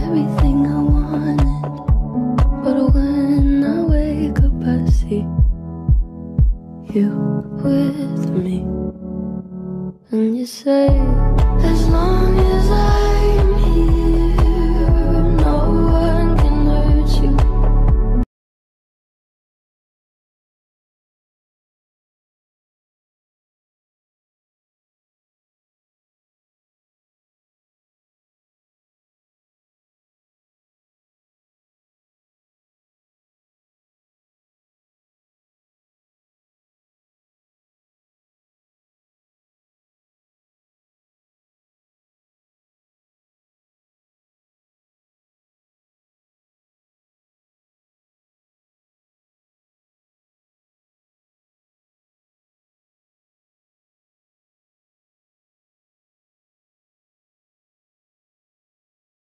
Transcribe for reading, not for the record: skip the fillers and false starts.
everything I wanted, but when I wake up I see you with me, and you say